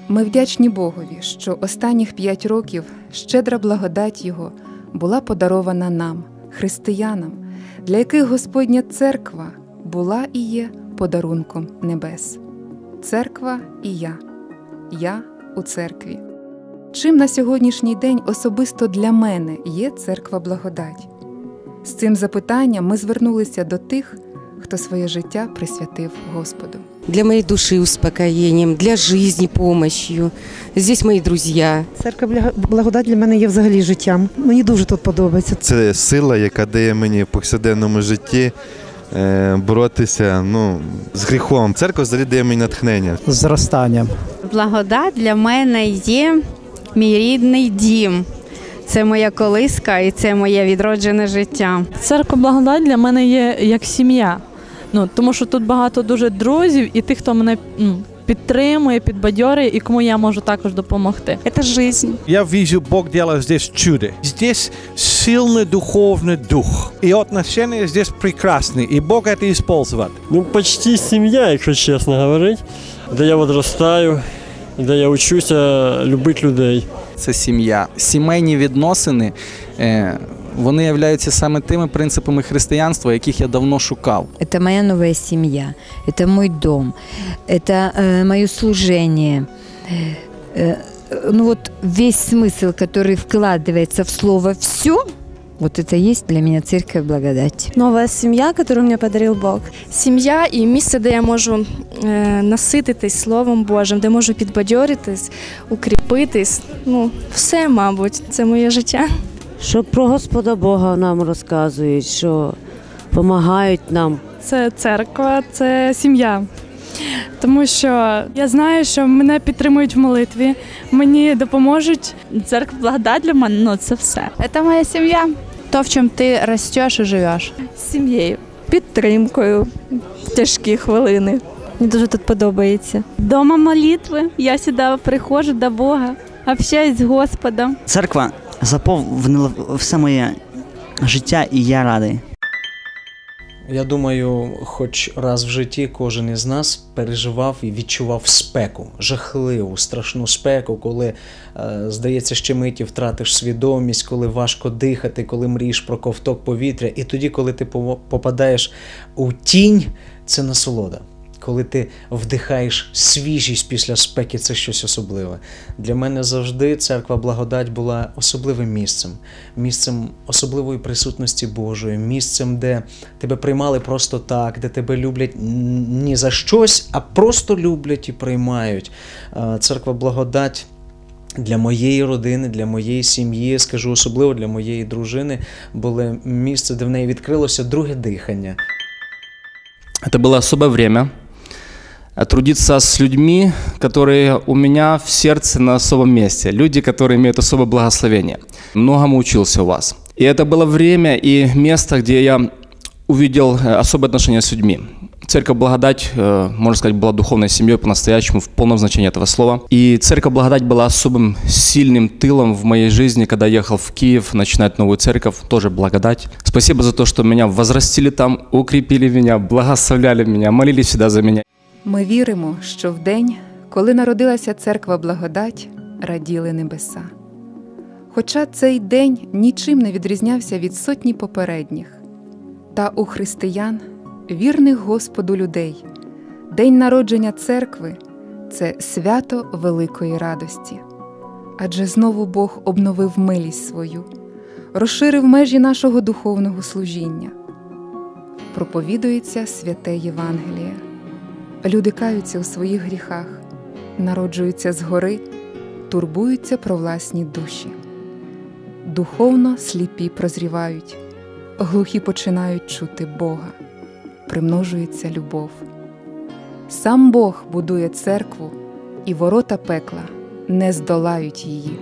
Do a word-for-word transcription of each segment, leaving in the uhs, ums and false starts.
Ми вдячні Богові, що останніх п'ять років щедра благодать Його була подарована нам, християнам, для яких Господня церква була і є подарунком небес. Церква і я. Я у церкві. Чим на сьогоднішній день особисто для мене є церква благодать? З цим запитанням ми звернулися до тих, хто своє життя присвятив Господу. Для моей души успокоением, для жизни помощью. Здесь мої друзі. Церква благодать для мене є взагалі життям. Мені дуже тут подобається. Це сила, яка дає мені в повсякденному житті боротися ну, з гріхом. Церква взагалі дає мені натхнення. Зростанням. Благодать для мене є мій рідний дім. Це моя колиска і це моє відроджене життя. Церква благодать для мене є як сім'я. Ну, тому що тут багато дуже друзів і тих, хто мене ну, підтримує, підбадьорює і кому я можу також допомогти. Це життя. Я вижу, Бог делает здесь чудо. Здесь сильный духовный дух. И отношения здесь прекрасные. И Бог это использует. Ну, почти сім'я, якщо чесно говорити, де я відростаю, де я вчуся любити людей. Це сім'я. Сімейні відносини, вони являються саме тими принципами християнства, яких я давно шукав. Це моя нова сім'я, це мій дом, це э, моє служение. Э, ну вот весь смысл, который вкладывается в слово «все», вот это есть для меня церковь благодать. Нова сім'я, яку мені подарив Бог. Сім'я і місце, де я можу е, насититись Словом Божим, де можу підбадьоритись, укріпитись. Ну, все, мабуть, це моє життя. Що про Господа Бога нам розказують, що допомагають нам. Це церква, це сім'я. Тому що я знаю, що мене підтримують в молитві, мені допоможуть. Церква благодать для мене, ну це все. Це моя сім'я, то, в чому ти ростеш і живеш. З сім'єю, підтримкою в тяжкі хвилини. Мені дуже тут подобається. Дома молитви, я сюди приходжу до Бога, общаюсь з Господом. Церква заповнила все моє життя і я радий. Я думаю, хоч раз в житті кожен із нас переживав і відчував спеку, жахливу, страшну спеку, коли, е, здається, ще миті втратиш свідомість, коли важко дихати, коли мрієш про ковток повітря. І тоді, коли ти попадаєш у тінь, це насолода. Коли ти вдихаєш свіжість після спеки, це щось особливе. Для мене завжди церква благодать була особливим місцем. Місцем особливої присутності Божої, місцем, де тебе приймали просто так, де тебе люблять не за щось, а просто люблять і приймають. Церква благодать для моєї родини, для моєї сім'ї, скажу особливо для моєї дружини, було місце, де в неї відкрилося друге дихання. Это было особое время трудиться с людьми, которые у меня в сердце на особом месте. Люди, которые имеют особое благословение. Многому учился у вас. И это было время и место, где я увидел особое отношение с людьми. Церковь Благодать, можно сказать, была духовной семьей по-настоящему, в полном значении этого слова. И Церковь Благодать была особым сильным тылом в моей жизни, когда я ехал в Киев начинать новую церковь, тоже благодать. Спасибо за то, что меня возрастили там, укрепили меня, благословляли меня, молились всегда за меня. Ми віримо, що в день, коли народилася Церква Благодать, раділи небеса. Хоча цей день нічим не відрізнявся від сотні попередніх. Та у християн, вірних Господу людей, день народження церкви – це свято великої радості. Адже знову Бог обновив милість свою, розширив межі нашого духовного служіння. Проповідується святе Євангеліє. Люди каються у своїх гріхах, народжуються згори, турбуються про власні душі. Духовно сліпі прозрівають, глухі починають чути Бога, примножується любов. Сам Бог будує церкву, і ворота пекла не здолають її.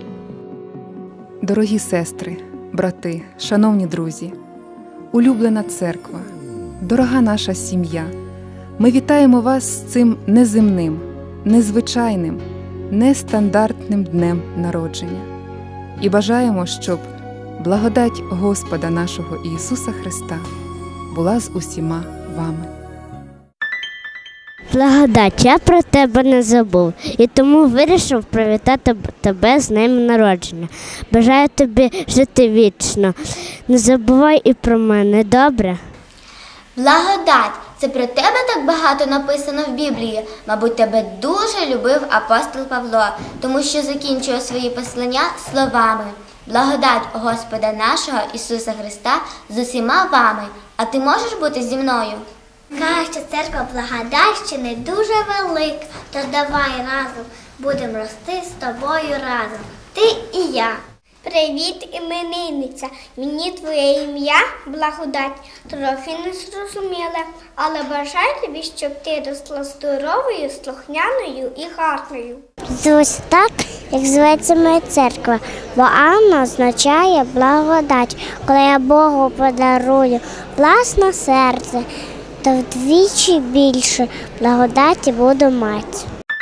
Дорогі сестри, брати, шановні друзі, улюблена церква, дорога наша сім'я, ми вітаємо вас з цим неземним, незвичайним, нестандартним днем народження. І бажаємо, щоб благодать Господа нашого Ісуса Христа була з усіма вами. Благодать, я про тебе не забув, і тому вирішив привітати тебе з днем народження. Бажаю тобі жити вічно. Не забувай і про мене, добре? Благодать, це про тебе так багато написано в Біблії. Мабуть, тебе дуже любив апостол Павло, тому що закінчує свої послання словами: «Благодать Господа нашого Ісуса Христа з усіма вами, а ти можеш бути зі мною?» Кажуть, що церква Благодатщини дуже велика, тож давай разом будемо рости з тобою разом, ти і я. Привіт, іменинниця, мені твоє ім'я Благодать трохи не зрозуміле, але бажаю тобі, щоб ти росла здоровою, слухняною і гарною. Ось так, як зветься моя церква, бо Анна означає благодать. Коли я Богу подарую власне серце, то вдвічі більше благодаті буду мати.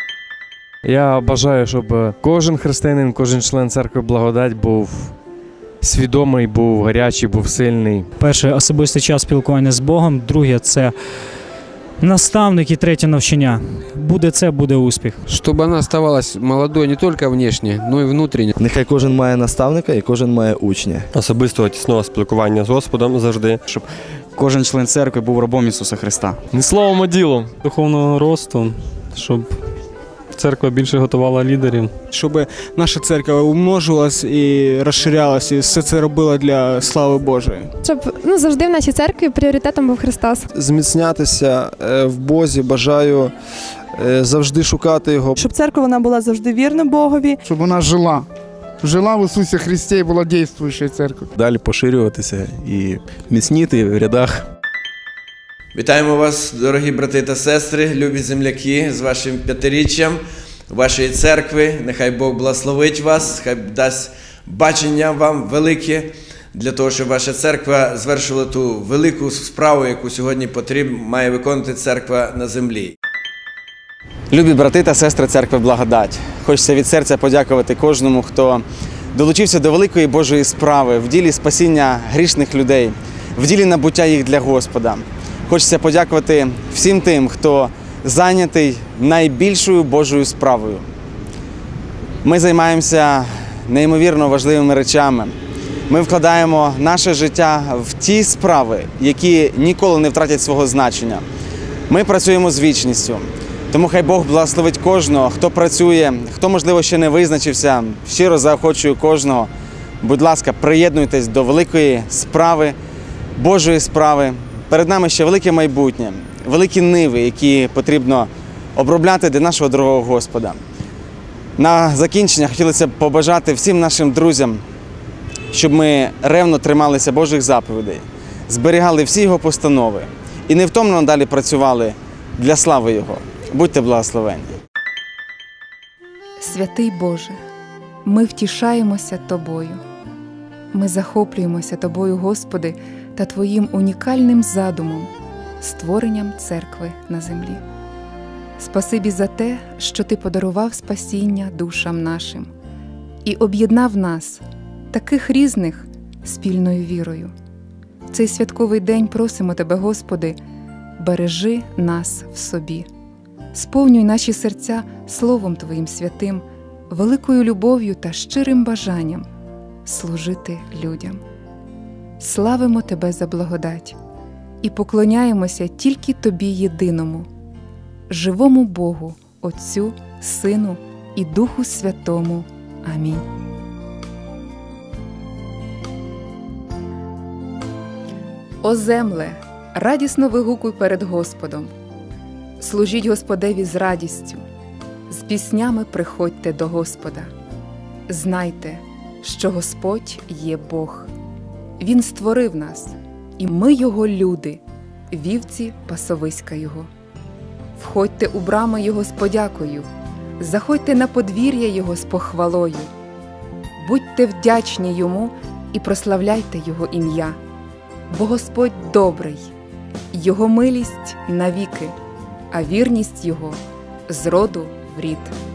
Я бажаю, щоб кожен християнин, кожен член церкви Благодать був свідомий, був гарячий, був сильний. Перше – особистий час спілкування з Богом, друге – це наставник і третє – навчання. Буде це, буде успіх. Щоб вона оставалась молодою не тільки внешне, але й внутрішньо. Нехай кожен має наставника і кожен має учня. Особистого тісного спілкування з Господом завжди. Щоб кожен член церкви був рабом Ісуса Христа. Не словом, а ділом. Духовного росту, щоб церква більше готувала лідерів. Щоб наша церква умножувалась і розширялась, і все це робила для слави Божої. Щоб ну, завжди в нашій церкві пріоритетом був Христос. Зміцнятися в Бозі, бажаю завжди шукати Його. Щоб церква вона була завжди вірна Богові. Щоб вона жила. Жила в Ісусі Христі і була діючою церквою. Далі поширюватися і міцніти в рядах. Вітаємо вас, дорогі брати та сестри, любі земляки, з вашим п'ятиріччям вашої церкви. Нехай Бог благословить вас, хай дасть бачення вам велике, для того, щоб ваша церква звершила ту велику справу, яку сьогодні потрібно, має виконувати церква на землі. Любі брати та сестри церкви Благодать, хочеться від серця подякувати кожному, хто долучився до великої Божої справи в ділі спасіння грішних людей, в ділі набуття їх для Господа. Хочеться подякувати всім тим, хто зайнятий найбільшою Божою справою. Ми займаємося неймовірно важливими речами. Ми вкладаємо наше життя в ті справи, які ніколи не втратять свого значення. Ми працюємо з вічністю. Тому хай Бог благословить кожного, хто працює, хто, можливо, ще не визначився. Щиро заохочую кожного. Будь ласка, приєднуйтесь до великої справи, Божої справи. Перед нами ще велике майбутнє, великі ниви, які потрібно обробляти для нашого дорогого Господа. На закінчення хотілося б побажати всім нашим друзям, щоб ми ревно трималися Божих заповідей, зберігали всі Його постанови і невтомно далі працювали для слави Його. Будьте благословенні. Святий Боже, ми втішаємося Тобою. Ми захоплюємося Тобою, Господи, та Твоїм унікальним задумом – створенням церкви на землі. Спасибі за те, що Ти подарував спасіння душам нашим і об'єднав нас, таких різних, спільною вірою. В цей святковий день просимо Тебе, Господи, бережи нас в собі. Сповнюй наші серця Словом Твоїм святим, великою любов'ю та щирим бажанням служити людям. Славимо Тебе за благодать і поклоняємося тільки Тобі єдиному, живому Богу, Отцю, Сину і Духу Святому. Амінь. О земле, радісно вигукуй перед Господом. Служіть Господеві з радістю, з піснями приходьте до Господа. Знайте, що Господь є Бог. Він створив нас, і ми Його люди, вівці пасовиська Його. Входьте у брами Його з подякою, заходьте на подвір'я Його з похвалою. Будьте вдячні Йому і прославляйте Його ім'я, бо Господь добрий, Його милість навіки, а вірність Його з роду в рід.